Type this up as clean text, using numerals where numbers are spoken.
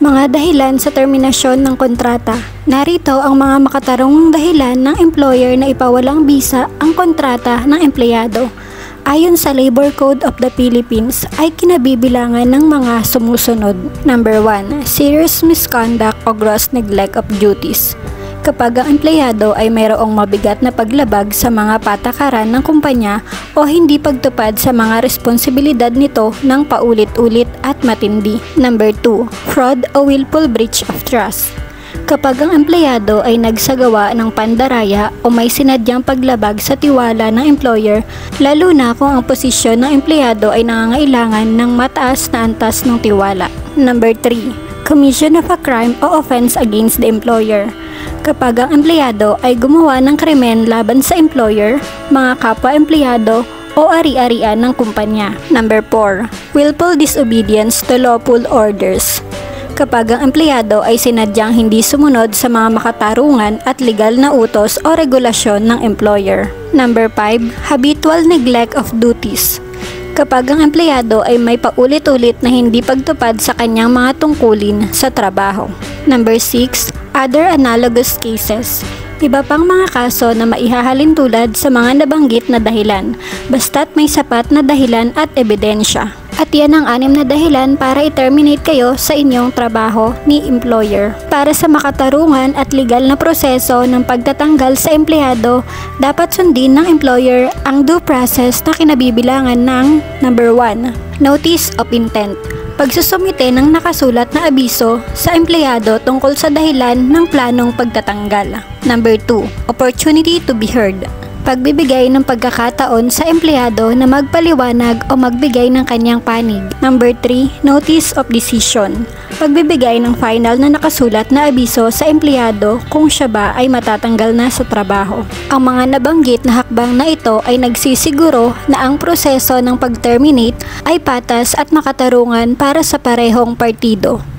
Mga dahilan sa terminasyon ng kontrata. Narito ang mga makatarungang dahilan ng employer na ipawalang bisa ang kontrata ng empleyado. Ayon sa Labor Code of the Philippines ay kinabibilangan ng mga sumusunod. Number 1. Serious misconduct o gross neglect of duties. Kapag ang empleyado ay mayroong mabigat na paglabag sa mga patakaran ng kumpanya o hindi pagtupad sa mga responsibilidad nito ng paulit-ulit at matindi. Number 2. Fraud o willful breach of trust. Kapag ang empleyado ay nagsagawa ng pandaraya o may sinadyang paglabag sa tiwala ng employer, lalo na kung ang posisyon ng empleyado ay nangangailangan ng mataas na antas ng tiwala. Number 3. Commission of a crime o offense against the employer. Kapag ang empleyado ay gumawa ng krimen laban sa employer, mga kapwa-empleyado o ari-arian ng kumpanya. Number 4. Willful disobedience to lawful orders. Kapag ang empleyado ay sinadyang hindi sumunod sa mga makatarungan at legal na utos o regulasyon ng employer. Number 5. Habitual neglect of duties. Kapag ang empleyado ay may paulit-ulit na hindi pagtupad sa kanyang mga tungkulin sa trabaho. Number 6. Other analogous cases. Iba pang mga kaso na maihahalin tulad sa mga nabanggit na dahilan, basta't may sapat na dahilan at ebidensya. At yan ang 6 na dahilan para i-terminate kayo sa inyong trabaho ni employer. Para sa makatarungan at legal na proseso ng pagtatanggal sa empleyado, dapat sundin ng employer ang due process na kinabibilangan ng Number 1. Notice of intent. Pagsusumite ng nakasulat na abiso sa empleyado tungkol sa dahilan ng planong pagtatanggal. Number 2. Opportunity to be heard. Pagbibigay ng pagkakataon sa empleyado na magpaliwanag o magbigay ng kanyang panig. Number 3. Notice of decision. Pagbibigay ng final na nakasulat na abiso sa empleyado kung siya ba ay matatanggal na sa trabaho. Ang mga nabanggit na hakbang na ito ay nagsisiguro na ang proseso ng pag-terminate ay patas at makatarungan para sa parehong partido.